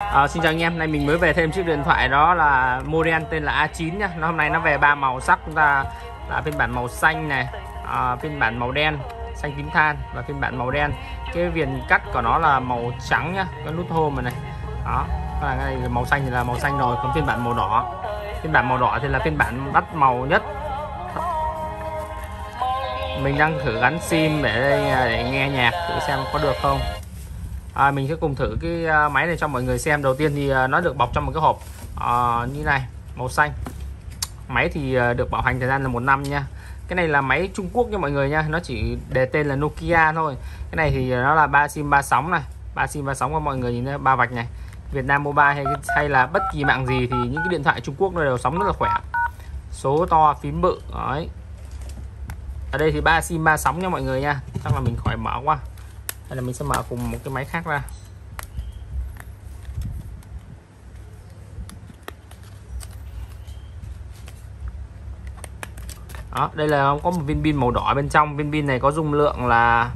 Xin chào anh em, nay mình mới về thêm chiếc điện thoại đó là model tên là A9 nhá. Hôm nay nó về 3 màu sắc, chúng ta là phiên bản màu xanh này, phiên bản màu đen, xanh tím than và phiên bản màu đen. Cái viền cắt của nó là màu trắng nhá, cái nút home này. Đó, cái này màu xanh thì là màu xanh rồi, còn phiên bản màu đỏ. Phiên bản màu đỏ thì là phiên bản bắt màu nhất. Mình đang thử gắn sim để nghe nhạc thử xem có được không. Mình sẽ cùng thử cái máy này cho mọi người xem. Đầu tiên thì nó được bọc trong một cái hộp như này, màu xanh. Máy thì được bảo hành thời gian là 1 năm nha. Cái này là máy Trung Quốc nha mọi người nha, nó chỉ đề tên là Nokia thôi. Cái này thì nó là 3 sim 3 sóng này, 3 sim 3 sóng của mọi người nhìn thấy 3 vạch này. Vietnam Mobile hay là bất kỳ mạng gì thì những cái điện thoại Trung Quốc nó đều sóng rất là khỏe. Số to, phím bự. Đấy. Ở đây thì 3 sim 3 sóng nha mọi người nha. Chắc là mình khỏi mở quá. Hay là mình sẽ mở cùng một cái máy khác ra. Đó, đây là có một viên pin màu đỏ bên trong. Viên pin này có dung lượng là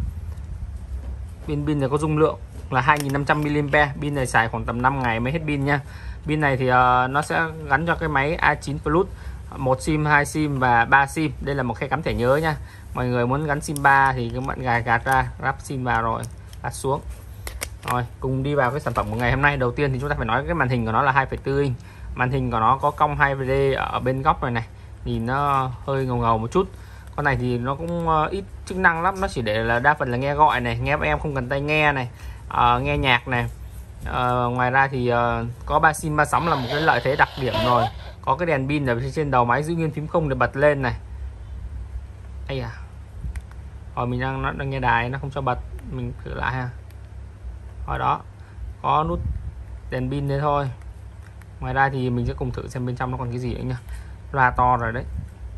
2500 mAh. Pin này xài khoảng tầm 5 ngày mới hết pin nha. Pin này thì nó sẽ gắn cho cái máy A9 Plus 1 sim, 2 sim và 3 sim. Đây là một khe cắm thẻ nhớ nha. Mọi người muốn gắn sim 3 thì các bạn gạt ra, ráp sim vào rồi gạt xuống. Rồi, cùng đi vào cái sản phẩm của ngày hôm nay. Đầu tiên thì chúng ta phải nói cái màn hình của nó là 2,4 inch. Màn hình của nó có cong 2D ở bên góc này này. Nhìn nó hơi ngầu ngầu một chút. Con này thì nó cũng ít chức năng lắm, nó chỉ để là đa phần là nghe gọi này, nghe em không cần tai nghe này, nghe nhạc này. Ngoài ra thì có 3 sim 3 sóng là một cái lợi thế đặc điểm rồi. Có cái đèn pin ở trên đầu máy, giữ nguyên phím không để bật lên này. Ây à. Rồi mình đang nghe đài nó không cho bật, mình thử lại ha. Ở đó có nút đèn pin đấy thôi. Ngoài ra thì mình sẽ cùng thử xem bên trong nó còn cái gì nữa nha. Loa to rồi đấy.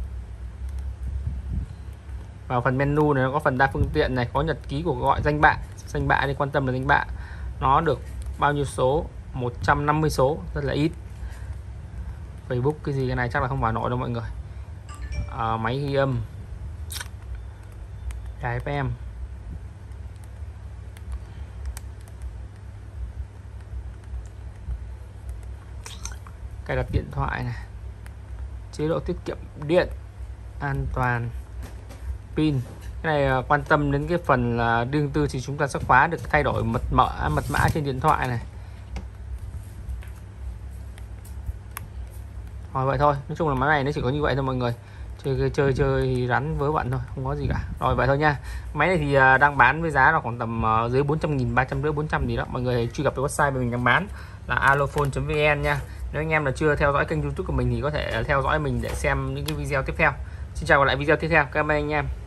Vào phần menu này nó có phần đa phương tiện này, có nhật ký của gọi danh bạ. Danh bạ đi, quan tâm là danh bạ. Nó được bao nhiêu số? 150 số, rất là ít. Facebook cái gì cái này chắc là không vào nổi đâu mọi người. Máy ghi âm, đài FM, cài đặt điện thoại này, chế độ tiết kiệm điện, an toàn, pin. Cái này quan tâm đến cái phần là riêng tư thì chúng ta sẽ khóa được thay đổi mật mã trên điện thoại này. Rồi vậy thôi, nói chung là máy này nó chỉ có như vậy thôi mọi người. Chơi rắn vớ vẩn thôi, không có gì cả. Rồi vậy thôi nha. Máy này thì đang bán với giá là khoảng tầm dưới 400.000, 350 400 gì đó. Mọi người truy cập vào website mà mình đang bán là alophone.vn nha. Nếu anh em là chưa theo dõi kênh YouTube của mình thì có thể theo dõi mình để xem những cái video tiếp theo. Xin chào và lại video tiếp theo. Cảm ơn anh em.